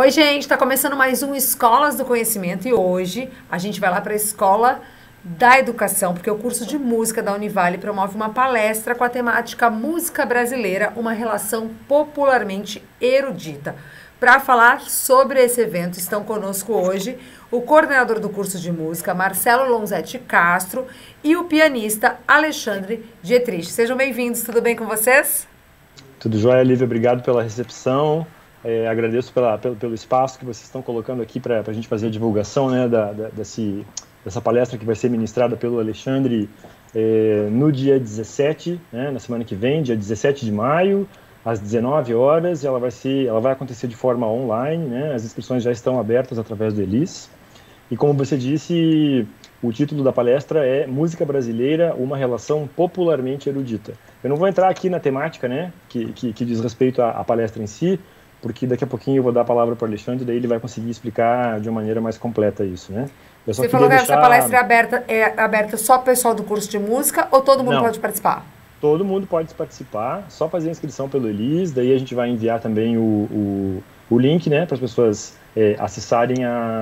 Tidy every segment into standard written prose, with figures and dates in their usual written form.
Oi, gente, está começando mais um Escolas do Conhecimento e hoje a gente vai lá para a Escola da Educação, porque o curso de música da Univale promove uma palestra com a temática Música Brasileira, uma relação popularmente erudita. Para falar sobre esse evento, estão conosco hoje o coordenador do curso de música, Marcelo Lonzetti Castro, e o pianista Alexandre Dietrich. Sejam bem-vindos, tudo bem com vocês? Tudo jóia, Lívia, obrigado pela recepção. Agradeço pelo espaço que vocês estão colocando aqui para a gente fazer a divulgação, né, dessa palestra que vai ser ministrada pelo Alexandre no dia 17, né, na semana que vem, dia 17 de maio, às 19 horas. Ela vai acontecer de forma online, né, as inscrições já estão abertas através do Elis. E como você disse, o título da palestra é Música Brasileira, uma relação popularmente erudita. Eu não vou entrar aqui na temática, né, que diz respeito à palestra em si, porque daqui a pouquinho eu vou dar a palavra para o Alexandre, daí ele vai conseguir explicar de uma maneira mais completa isso, né? Você falou que essa palestra é aberta só para o pessoal do curso de música ou todo mundo pode participar? Todo mundo pode participar, só fazer a inscrição pelo Elis, daí a gente vai enviar também o link, né, para as pessoas acessarem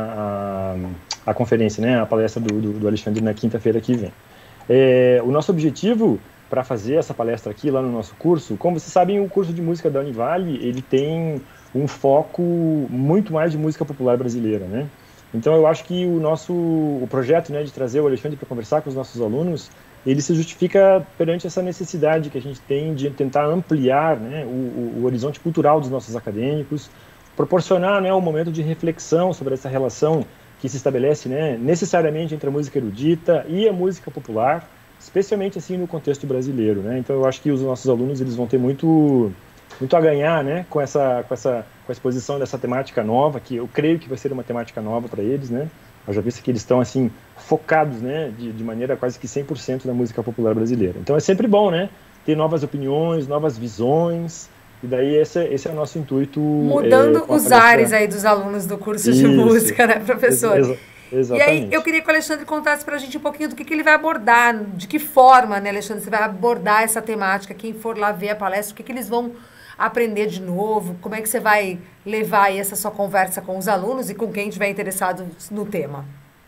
a conferência, né, a palestra do Alexandre na quinta-feira que vem. O nosso objetivo para fazer essa palestra aqui lá no nosso curso, como vocês sabem, o curso de música da Univale, ele tem um foco muito mais de música popular brasileira, né? Então eu acho que o projeto, né, de trazer o Alexandre para conversar com os nossos alunos, ele se justifica perante essa necessidade que a gente tem de tentar ampliar, né, o horizonte cultural dos nossos acadêmicos, proporcionar, né, um momento de reflexão sobre essa relação que se estabelece, né, necessariamente entre a música erudita e a música popular, especialmente assim no contexto brasileiro, né? Então eu acho que os nossos alunos eles vão ter muito a ganhar, né, com a exposição dessa temática nova, que eu creio que vai ser uma temática nova para eles, né? Eu já vi que eles estão assim focados, né, de maneira quase que 100% na música popular brasileira. Então é sempre bom, né, ter novas opiniões, novas visões. E daí esse é o nosso intuito. Mudando os ares aí dos alunos do curso de música, né, professor? Exatamente. E aí, eu queria que o Alexandre contasse para a gente um pouquinho do que ele vai abordar, de que forma, né, Alexandre, você vai abordar essa temática, quem for lá ver a palestra, o que eles vão aprender de novo, como é que você vai levar aí essa sua conversa com os alunos e com quem estiver interessado no tema.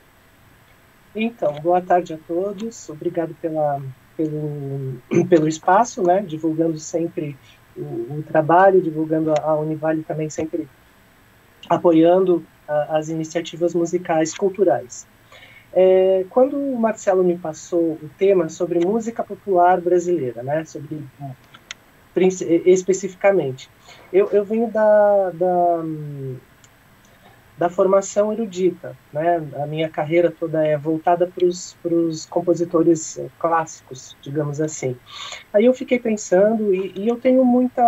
Então, boa tarde a todos, obrigado pelo espaço, né, divulgando sempre o trabalho, divulgando a Univale também sempre apoiando as iniciativas musicais culturais. Quando o Marcelo me passou o tema sobre música popular brasileira, né, especificamente, eu venho da formação erudita, né, a minha carreira toda é voltada para os compositores clássicos, digamos assim. Aí eu fiquei pensando, e eu tenho muita,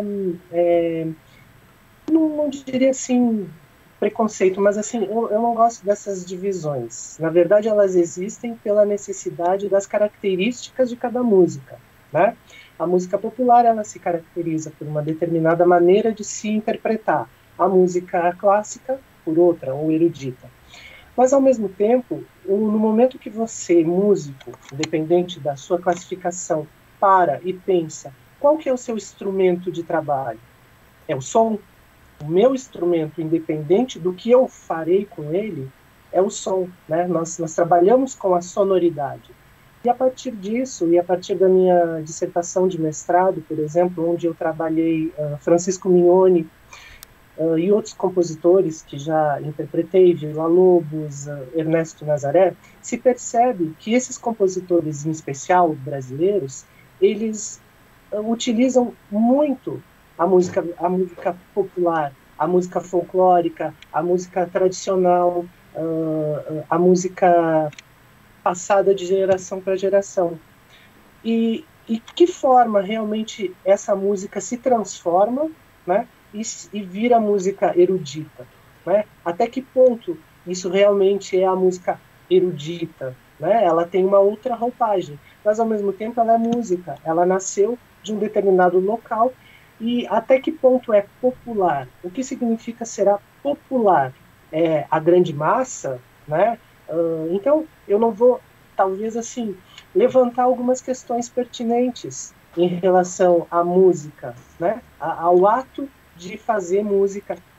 não diria assim, preconceito, mas assim, eu não gosto dessas divisões. Na verdade, elas existem pela necessidade das características de cada música, né? A música popular, ela se caracteriza por uma determinada maneira de se interpretar. A música clássica, por outra, ou erudita. Mas, ao mesmo tempo, no momento que você, músico, independente da sua classificação, para e pensa, qual que é o seu instrumento de trabalho? É o som? O meu instrumento, independente do que eu farei com ele, é o som, né? Nós trabalhamos com a sonoridade. E a partir disso, e a partir da minha dissertação de mestrado, por exemplo, onde eu trabalhei Francisco Mignoni e outros compositores que já interpretei, Villa-Lobos, Ernesto Nazaré, se percebe que esses compositores, em especial brasileiros, eles utilizam muito a música popular, a música folclórica, a música tradicional, a música passada de geração para geração. E que forma realmente essa música se transforma, né, e vira música erudita, né? Até que ponto isso realmente é a música erudita, né? Ela tem uma outra roupagem, mas ao mesmo tempo ela é música, ela nasceu de um determinado local. E até que ponto é popular? O que significa será popular? É a grande massa, né? Então, eu não vou, talvez assim, levantar algumas questões pertinentes em relação à música, né? Ao ato de fazer música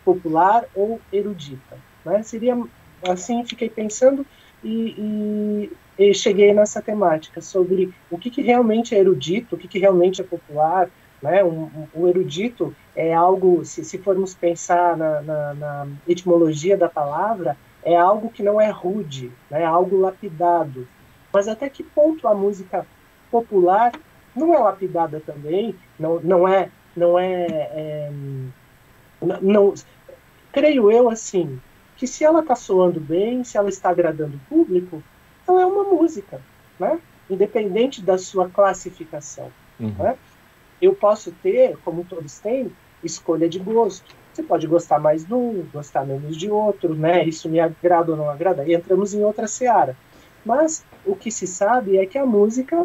popular ou erudita, né? Seria assim, fiquei pensando e cheguei nessa temática sobre o que realmente é erudito, o que realmente é popular, né? O erudito é algo, se formos pensar na etimologia da palavra, é algo que não é rude, né? É algo lapidado. Mas até que ponto a música popular não é lapidada também? Não, creio eu assim, que se ela está soando bem, se ela está agradando o público, ela é uma música, né? Independente da sua classificação. Né? Eu posso ter, como todos têm, escolha de gosto. Você pode gostar mais de um, gostar menos de outro, né? Isso me agrada ou não agrada. E entramos em outra seara. Mas o que se sabe é que a música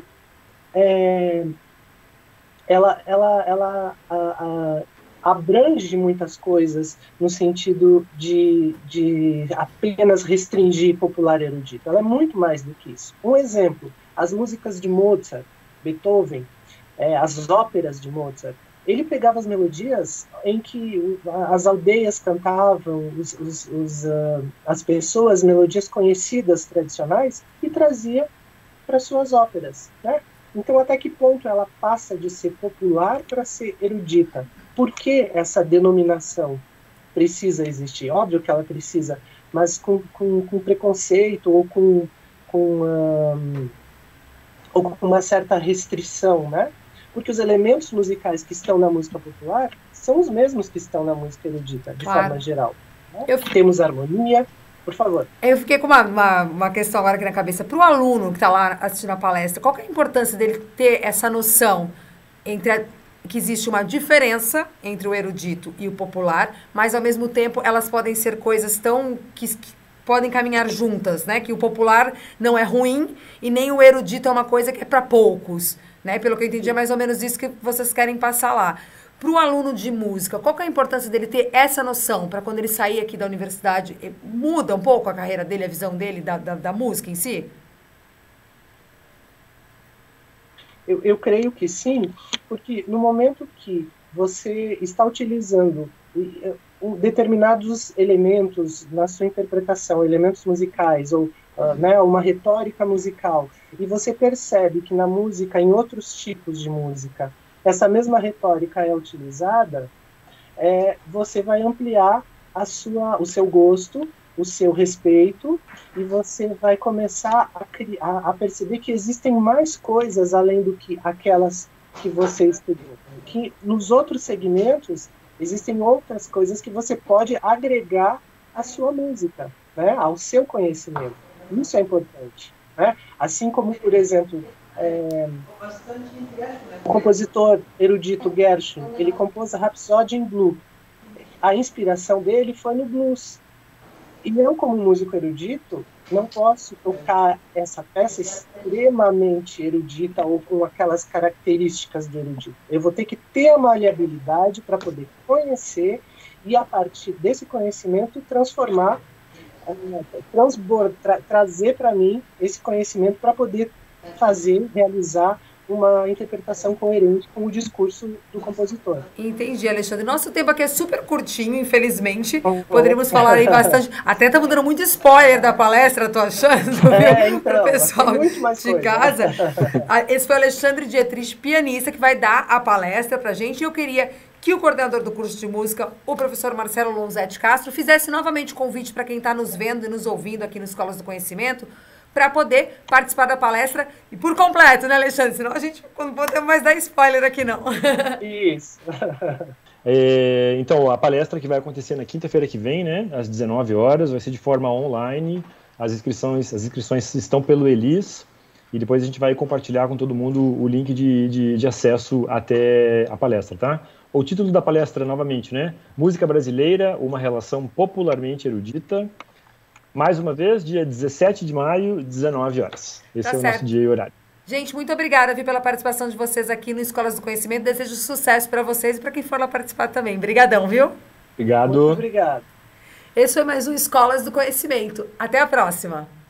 ela abrange muitas coisas no sentido de apenas restringir popular erudito. Ela é muito mais do que isso. Um exemplo, as músicas de Mozart, Beethoven, as óperas de Mozart, ele pegava as melodias em que as aldeias cantavam, as pessoas, melodias conhecidas, tradicionais, e trazia para suas óperas, né? Então, até que ponto ela passa de ser popular para ser erudita? Por que essa denominação precisa existir? Óbvio que ela precisa, mas com preconceito ou com uma certa restrição, né? Porque os elementos musicais que estão na música popular são os mesmos que estão na música erudita, de forma geral. Né? Temos harmonia, por favor. Eu fiquei com uma questão agora aqui na cabeça. Para o aluno que está lá assistindo a palestra, qual que é a importância dele ter essa noção que existe uma diferença entre o erudito e o popular, mas, ao mesmo tempo, elas podem ser coisas que podem caminhar juntas, né? Que o popular não é ruim e nem o erudito é uma coisa que é para poucos, né? Pelo que eu entendi, é mais ou menos isso que vocês querem passar lá. Para o aluno de música, qual que é a importância dele ter essa noção para quando ele sair aqui da universidade, muda um pouco a carreira dele, a visão dele da música em si? Eu creio que sim, porque no momento que você está utilizando determinados elementos na sua interpretação, elementos musicais, ou né, uma retórica musical, e você percebe que na música, em outros tipos de música, essa mesma retórica é utilizada, você vai ampliar o seu gosto, o seu respeito, e você vai começar a perceber que existem mais coisas além do que aquelas que você estudou. Que nos outros segmentos existem outras coisas que você pode agregar à sua música, né, ao seu conhecimento. Isso é importante. Né? Assim como, por exemplo, o compositor erudito Gershwin, ele compôs a Rhapsody in Blue. A inspiração dele foi no blues. E eu, como músico erudito, não posso tocar essa peça extremamente erudita ou com aquelas características do erudito. Eu vou ter que ter a maleabilidade para poder conhecer e, a partir desse conhecimento, transformar, trazer para mim esse conhecimento para poder realizar uma interpretação coerente com o discurso do compositor. Entendi, Alexandre. Nosso tempo aqui é super curtinho, infelizmente. Poderíamos falar aí bastante. Até estamos dando muito spoiler da palestra, tô achando, viu? Para o pessoal de casa. Esse foi o Alexandre Dietrich, pianista, que vai dar a palestra para a gente. E eu queria que o coordenador do curso de música, o professor Marcelo Lonzetti Castro, fizesse novamente o convite para quem está nos vendo e nos ouvindo aqui no Escolas do Conhecimento, para poder participar da palestra e por completo, né, Alexandre? Senão a gente não podemos mais dar spoiler aqui, não. Isso. Então, a palestra que vai acontecer na quinta-feira que vem, né, às 19 horas, vai ser de forma online. As inscrições estão pelo Elis e depois a gente vai compartilhar com todo mundo o link de acesso até a palestra, tá? O título da palestra, novamente, né? Música Brasileira, uma relação popularmente erudita. Mais uma vez, dia 17 de maio, 19 horas. Esse é o nosso dia e horário. Gente, muito obrigada, pela participação de vocês aqui no Escolas do Conhecimento. Desejo sucesso para vocês e para quem for lá participar também. Obrigadão, viu? Obrigado. Muito obrigado. Esse foi mais um Escolas do Conhecimento. Até a próxima.